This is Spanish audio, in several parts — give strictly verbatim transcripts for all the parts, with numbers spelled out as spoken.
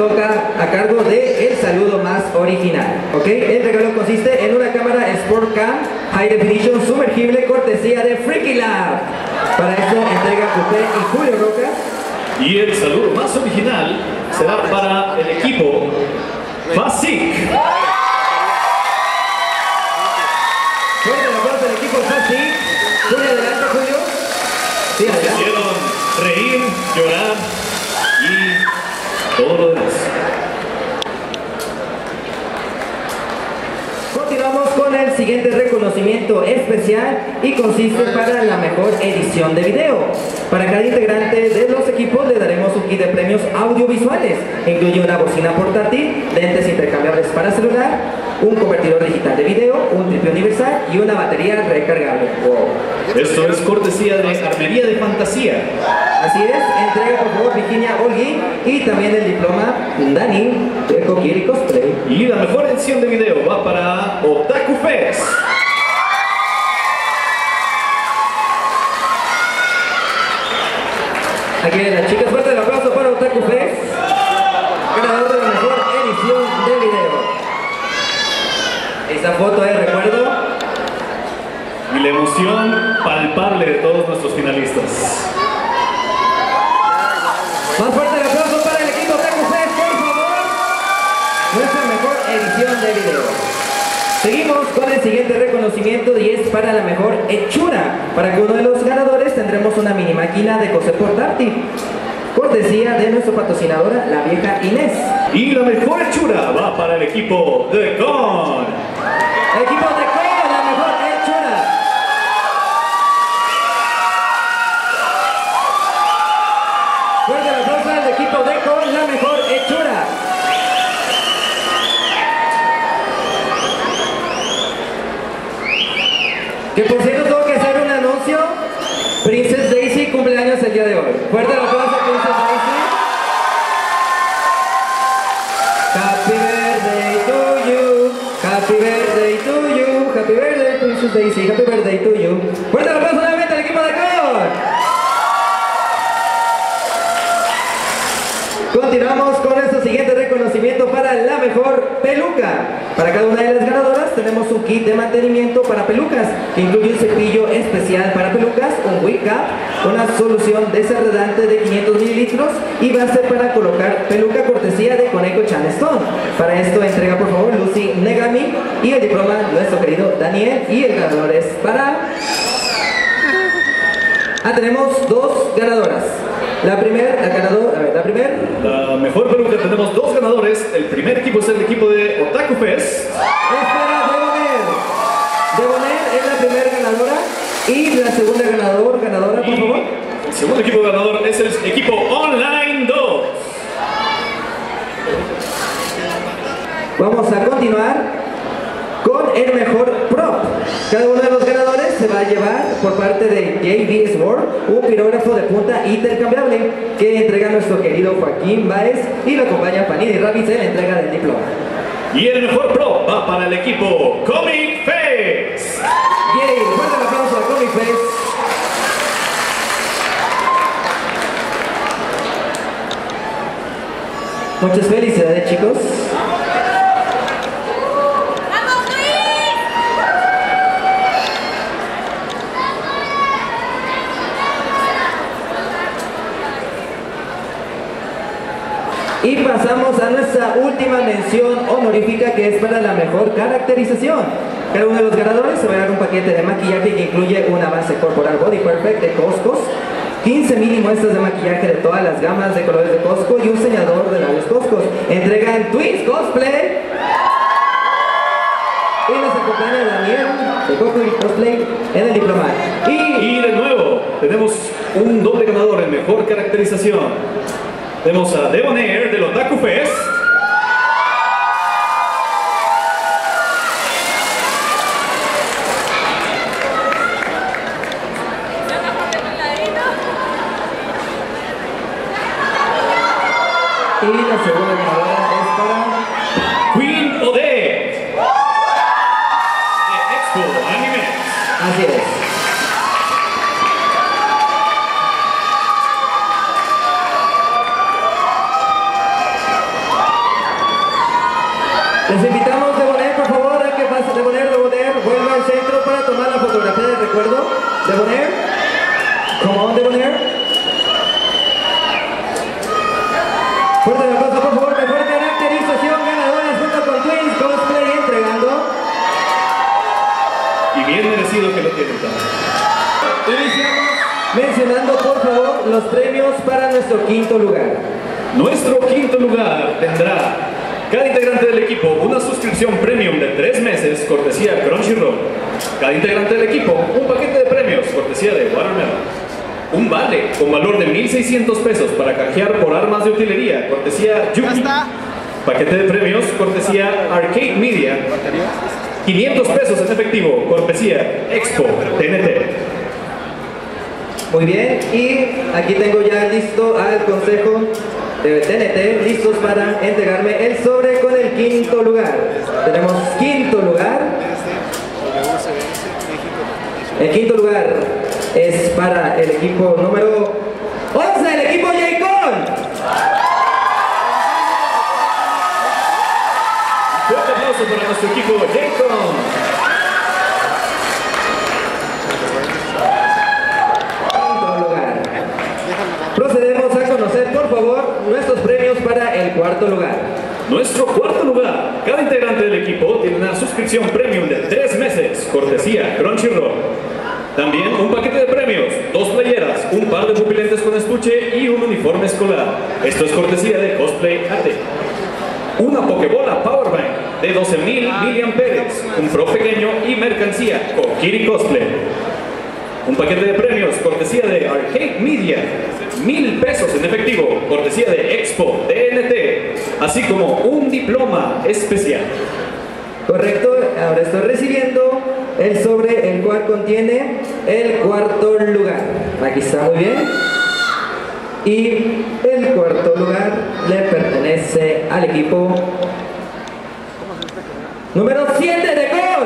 toca a cargo de el saludo más original. ¿Ok? El regalo consiste en una cámara Sport Cam High Definition sumergible cortesía de Freaky Lab. Para eso entrega Coupé y Julio Roca. Y el saludo más original será para el equipo Fasic. Fuerte el aplauso del equipo Fasic. Julio, adelante, Julio. Sí, adelante. Hicieron reír, llorar y todo lo demás. Continuamos con el siguiente reconocimiento especial y consiste para la mejor edición de video. Para cada integrante de los equipos le daremos un kit de premios audiovisuales. Incluye una bocina portátil, lentes intercambiables para celular, un convertidor digital de video, un triple universal y una batería recargable. Wow. Esto es cortesía de Armería de Fantasía. Así es, entrega por favor Virginia Olgui y también el diploma Dani de Kokiri Cosplay. Y la mejor edición de video va para Otaku Fest. Aquí vienen las chicas, fuerte el aplauso para Otaku Fest, ganador de la mejor edición de video. Esta foto es recuerdo. Y la emoción palpable de todos nuestros finalistas. Más fuerte el aplauso para el equipo Otaku Fest, por favor. Nuestra mejor edición de video. Seguimos con el siguiente reconocimiento y es para la mejor hechura. Para cada uno de los ganadores tendremos una mini máquina de coser portátil, cortesía de nuestra patrocinadora, la vieja Inés. Y la mejor hechura va para el equipo de Con. El equipo de Con, la mejor hechura. Fuerte el aplauso al equipo de Con, la mejor hechura. Que por cierto tengo que hacer un anuncio. Princess Daisy cumpleaños el día de hoy. Fuerte el aplauso a Princess Daisy. Happy birthday to you. Happy birthday to you. Happy birthday Princess Daisy. Happy birthday to you. Fuerte el aplauso nuevamente al equipo de Con. Continuamos con nuestro siguiente reconocimiento para la mejor peluca. Para cada una de las ganadoras tenemos un kit de mantenimiento para pelucas, que incluye un cepillo especial para pelucas, un wig cap, una solución desenredante de quinientos mililitros y base para colocar peluca cortesía de Coneco Chan Stone. Para esto entrega por favor Lucy Negami y el diploma nuestro querido Daniel, y el ganador es para... Ah, tenemos dos ganadoras. La primera, la ganadora, a ver, la primera. La mejor peluca, tenemos dos ganadores. El primer equipo es el equipo de Otaku Fest. Es para Debonair. Debonair es la primera ganadora. Y la segunda ganador, ganadora, por y favor. El segundo equipo ganador es el equipo Online dos. Vamos a continuar con el mejor prop. Cada uno de los ganadores se va a llevar por parte de J B Sword un pirógrafo de punta intercambiable que entrega nuestro querido Joaquín Báez y lo acompaña Panini Rabbits en la entrega del diploma. Y el mejor prop va para el equipo Comic Fest. Yay, fuerte el aplauso a Comic Fest. Muchas felicidades, chicos. Y pasamos a nuestra última mención honorífica, que es para la mejor caracterización. Cada uno de los ganadores se va a dar un paquete de maquillaje que incluye una base corporal Body Perfect de Coscos, quince mini muestras de maquillaje de todas las gamas de colores de Cosco y un sellador de labios Coscos. Entregan Twins Cosplay. Y nos acompaña Daniel de Kokiri Cosplay en el diploma. Y, y de nuevo, tenemos un doble ganador en mejor caracterización. Tenemos a Debonair del Otaku Fest. Y la segunda ganadora es para Queen Odette de Expo Anime. Así es. Y bien merecido que lo tienen también. Iniciamos mencionando por favor los premios para nuestro quinto lugar. Nuestro quinto lugar tendrá cada integrante del equipo una suscripción premium de tres meses, cortesía Crunchyroll. Cada integrante del equipo un paquete de premios, cortesía de Watermelon. Un vale con valor de mil seiscientos pesos para canjear por armas de utilería, cortesía Yuki. Paquete de premios, cortesía Arcade Media. quinientos pesos en efectivo, cortesía Expo T N T. Muy bien, y aquí tengo ya listo al consejo de T N T, listos para entregarme el sobre con el quinto lugar. Tenemos quinto lugar. El quinto lugar es para el equipo número once, el equipo J-Con. Fuerte aplauso para nuestro equipo J-Con. Quinto lugar. Procedemos a conocer, por favor, nuestros premios para el cuarto lugar. Nuestro cuarto lugar, cada integrante del equipo tiene una suscripción premium de tres meses, cortesía Crunchyroll. También un paquete de premios, dos playeras, un par de pupilentes con estuche y un uniforme escolar. Esto es cortesía de Cosplay A T. Una Pokébola Powerbank de doce mil miliamperios, un Pro pequeño y mercancía con Kiri Cosplay. Un paquete de premios, cortesía de Arcade Media, mil pesos en efectivo, cortesía de Expo T N T, así como un diploma especial. Correcto, ahora estoy recibiendo el sobre, el cual contiene el cuarto lugar. Aquí está, muy bien. Y el cuarto lugar le pertenece al equipo número siete de Con.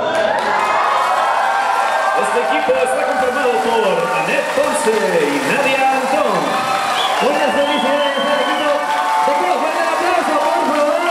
Este equipo está conformado por Anet Ponce y Nadia Antón. Muchas felicidades al equipo de Con. Fuerte el aplauso, por favor.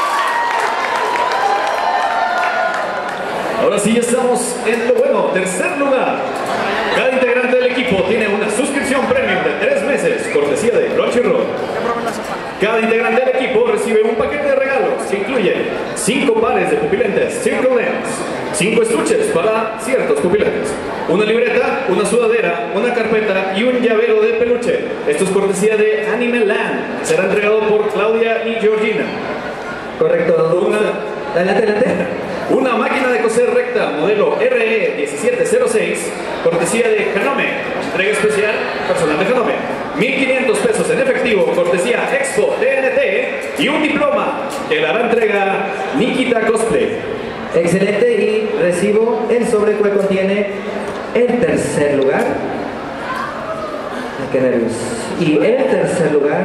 Ahora sí estamos en lo bueno, tercer lugar. Cada integrante del equipo tiene una suscripción premium de tres meses, cortesía de Crunchyroll. Cada integrante del equipo recibe un paquete de regalos que incluye cinco pares de pupilentes Circle Lens, cinco estuches para ciertos pupilentes, una libreta, una sudadera, una carpeta y un llavero de peluche. Esto es cortesía de Anime Land. Será entregado por Claudia y Georgina. Correcto. Una, adelante, adelante. Una máquina de coser recta modelo R E diecisiete cero seis, cortesía de Hanome. Entrega especial personal de Hanome. mil quinientos pesos en efectivo, cortesía Expo T N T. Y un diploma que le hará entrega Nikita Cosplay. Excelente, y recibo el sobre que contiene el tercer lugar. Ay, qué nervios. Y el tercer lugar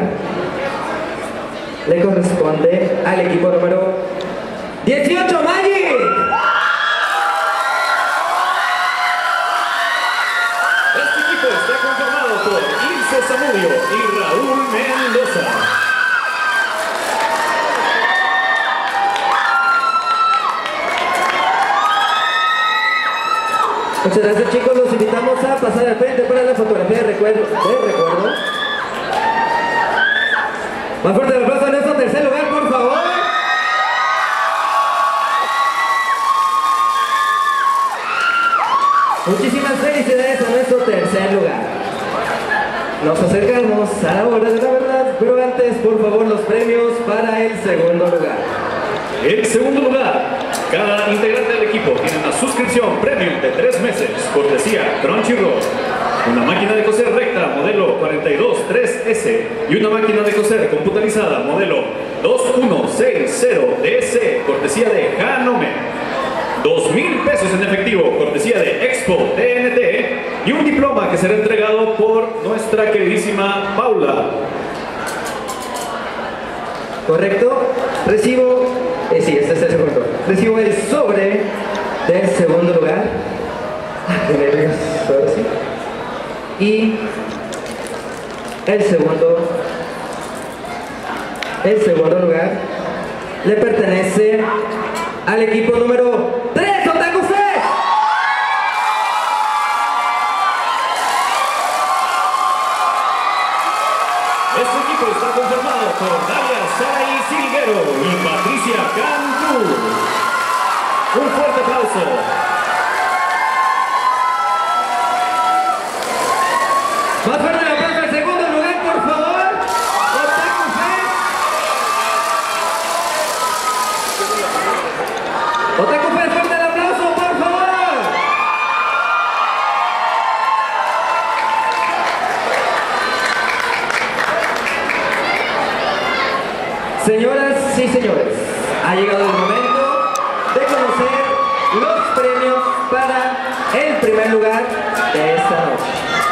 le corresponde al equipo número dieciocho, Magic. Este equipo está conformado por Ilse Zamudio y Raúl Mendoza. Muchas gracias, chicos, los invitamos a pasar al frente para la fotografía de recuerdo. De recuerdo. Más fuerte el aplauso a nuestro tercer lugar, por favor. Muchísimas felicidades a nuestro tercer lugar. Nos acercamos a la hora de la verdad, pero antes, por favor, los premios para el segundo lugar. En segundo lugar, cada integrante del equipo tiene una suscripción premium de tres meses, cortesía Crunchyroll, una máquina de coser recta modelo cuarenta y dos tres S y una máquina de coser computarizada modelo dos uno seis cero D S, cortesía de Hanome, dos mil pesos en efectivo, cortesía de Expo T N T, y un diploma que será entregado por nuestra queridísima Paula. Correcto, recibo, eh, sí, este es el segundo, recibo el sobre del segundo lugar. Ay, qué nervios, ahora sí. Y el segundo, el segundo lugar le pertenece al equipo número tres, Otaku Fest. Este equipo está conformado por Dalia Saray Silguero y Patricia Cantú. Un fuerte aplauso. el primer lugar de esta noche.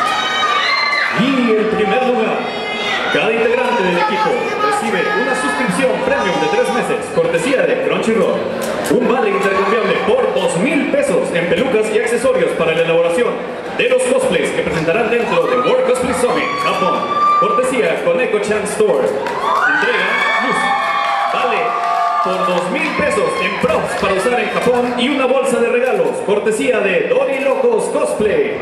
Y el primer lugar, cada integrante del equipo recibe una suscripción premium de tres meses, cortesía de Crunchyroll, un vale intercambiable por dos mil pesos en pelucas y accesorios para la elaboración de los cosplays que presentarán dentro de World Cosplay Summit Japón, cortesía con Eco-chan Store. Entrega luz, vale por dos mil pesos en props para usar en Japón y una bolsa de regalos, cortesía de Dori Locos Cosplay.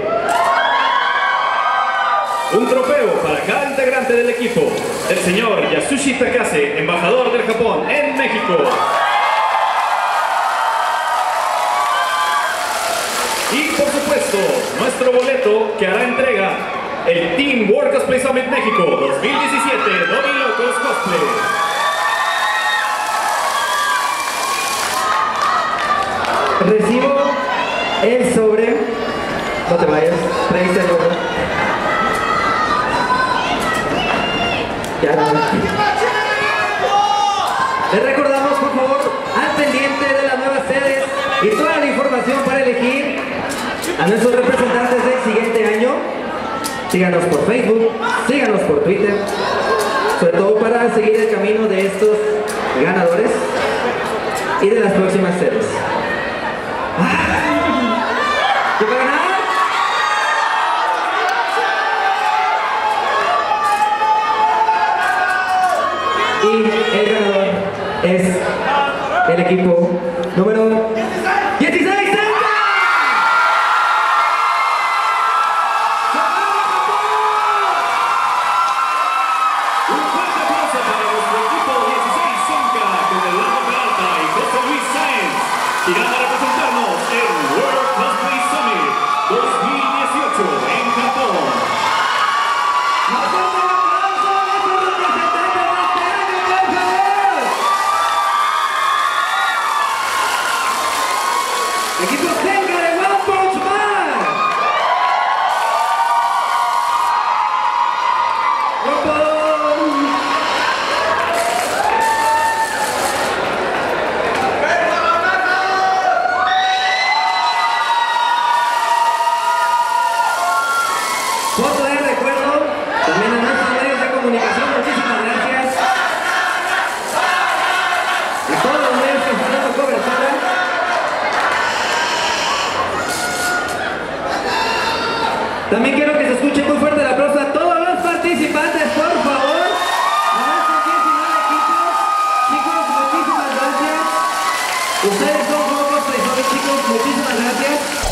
Un trofeo para cada integrante del equipo, el señor Yasushi Takase, embajador del Japón en México. Y por supuesto, nuestro boleto que hará entrega el Team World Cosplay Summit México dos mil diecisiete, Dori Locos Cosplay. Recibo el sobre. No te vayas, traíste el oro. Ya no. Les recordamos, por favor, al pendiente de las nuevas sedes y toda la información para elegir a nuestros representantes del siguiente año. Síganos por Facebook, síganos por Twitter, sobre todo para seguir el camino de estos ganadores y de las próximas sedes. ¿Qué va a ganar? Y el ganador es el equipo número dieciséis. Un fuerte aplauso para nuestro equipo dieciséis Senka con Eduardo Peralta y José Luis Sáenz, irán a representarnos en World Cosplay Summit dos mil dieciocho en Japón. Equipo Senka de One Punch Man. Foto de recuerdo también a nuestros medios de comunicación. Muchísimas gracias. Y todos los medios que están dando cobertura. También quiero que se escuche muy fuerte el aplauso a todos los participantes, por favor. A nuestros diecinueve equipos. Chicos, muchísimas gracias. Ustedes son como Cosplay Summit, chicos, muchísimas gracias.